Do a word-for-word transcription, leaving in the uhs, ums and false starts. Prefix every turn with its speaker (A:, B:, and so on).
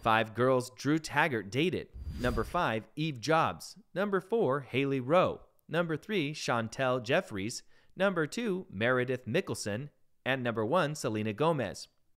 A: Five girls Drew Taggart dated. Number five, Eve Jobs. Number four, Haley Rowe. Number three, Chantel Jeffries. Number two, Meredith Mickelson. And number one, Selena Gomez.